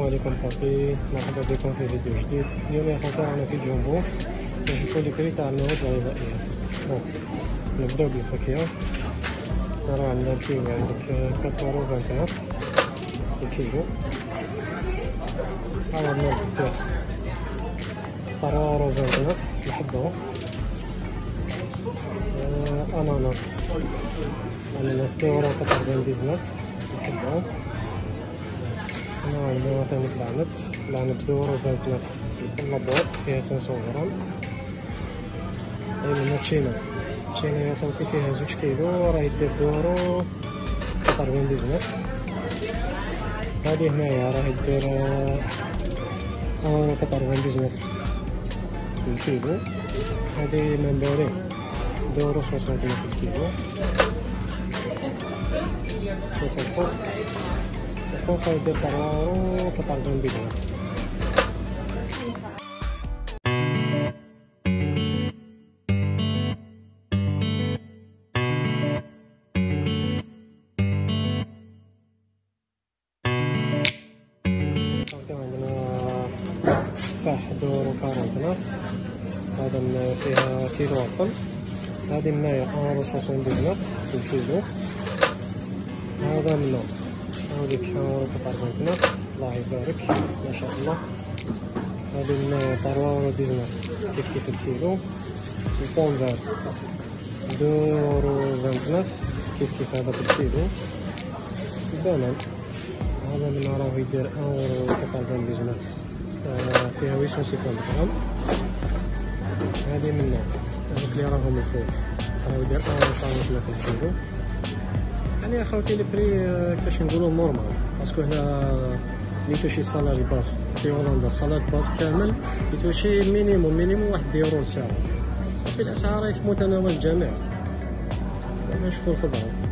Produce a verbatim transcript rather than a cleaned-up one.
عليكم خوتي، مرحبا بكم في فيديو جديد. اليوم يا خوتي رانا في جامبو نشوفو لي بري تاع المواد الغذائيه. بون نبداو بالفاكهه. راه عندنا الكيلو عندك أربعة يورو وعشرين الكيلو. ها عندنا التفاح ثلاثة يورو وعشرين الحبه. اناناس اناناس اثنين يورو وتسعين الحبه. هنا عندنا ثاني العنب، العنب دورو وثلاثين كل بوط فيها خمسمية غرام. هاي من تشينا، تشينا يا خوتي فيها زوج كيلو راه يدير دورو تسعين. هادي هنايا راه يدير اورو تسعين الكيلو. هادي مندورين دورو خمسمية الكيلو. شوفو الفوق الفوق يدير ثلاثة تسعين دينار. تفاح دورو أربعين، هذا فيها كيلو أقل. هذه منايا أورو تسعين دينار الكيلو. هذا منا هذيك أورو تسعين، الله يبارك ما شاء الله. هذه منايا ثلاثة يورو دينار كيف كيف الكيلو. البون فار دورو تسعة وعشرين كيف كيف هذا بالكيلو. البنان هذا من راه يدير أورو تسعين دينار، فيها ثمانمية وخمسين غرام. هذه منا هذوك اللي راهم الفوق راه يدير أورو تسعين الكيلو. يعني يا خوتي لي بري كيفاش نقولو نورمال، باسكو هنا يتوشي سالاري باس في هولندا. السالاري باس كامل يتوشي مينيموم مينيموم واحد يورو الساعة. صافي الأسعار في متناول الجميع. نشوفو الخضرة.